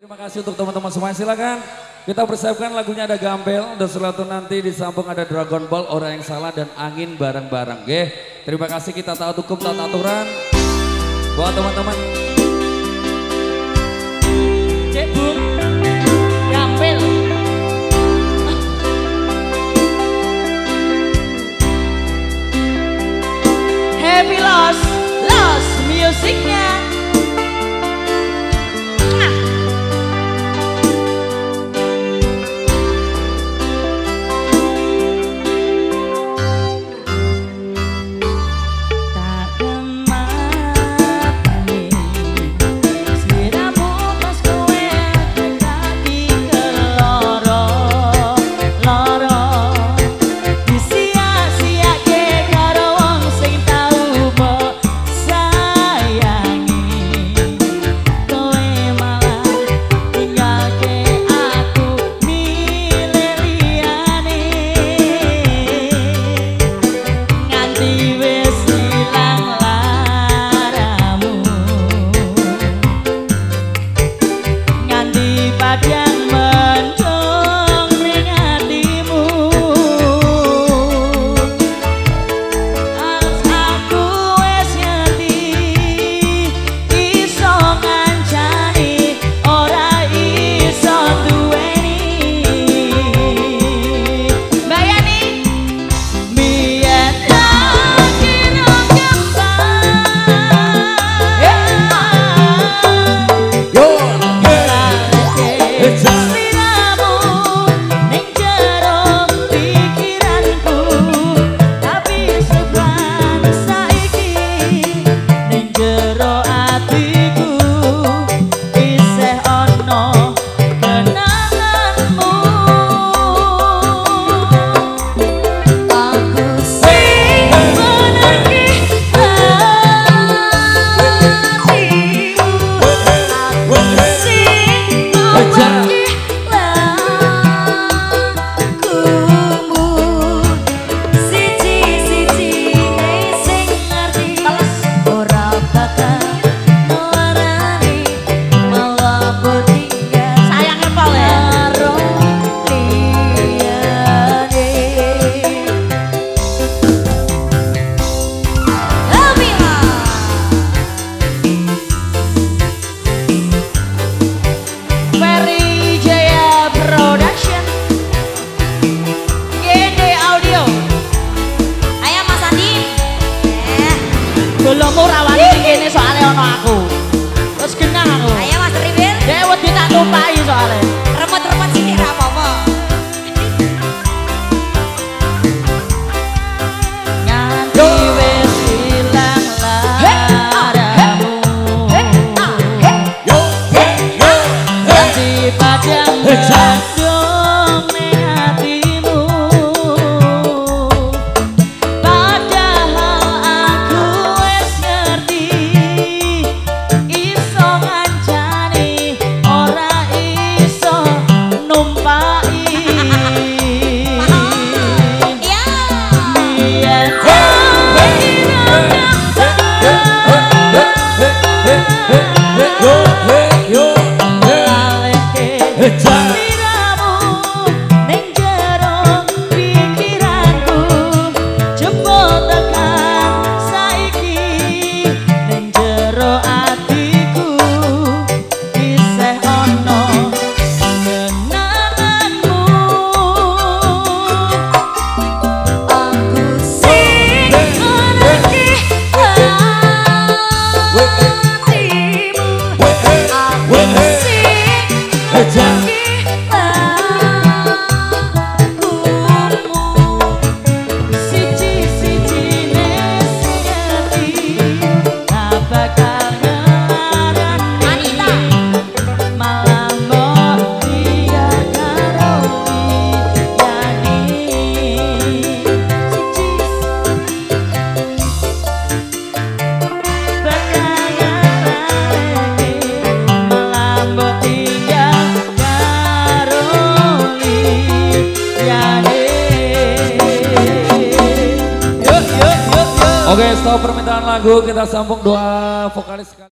Terima kasih untuk teman-teman semuanya, silakan kita persiapkan lagunya, ada Gambel, dan setelah itu nanti disambung ada Dragon Ball, Orang Yang Salah, dan Angin bareng-bareng. Terima kasih, kita taat hukum, taat aturan buat teman-teman. Cek Bung, Gambel. Happy Lost musiknya. Belum rawani kene soalnya ono aku. Terus genang aku. Ayo Mas Ribir. Dek wedi tak tumpahi soalnya. Remot-remot sithik ra apa-apa. Nganti wis ilang laramu. Yo, Nganti padang gadung ning hatimu. Oke, stop permintaan lagu, kita sambung doa vokalis.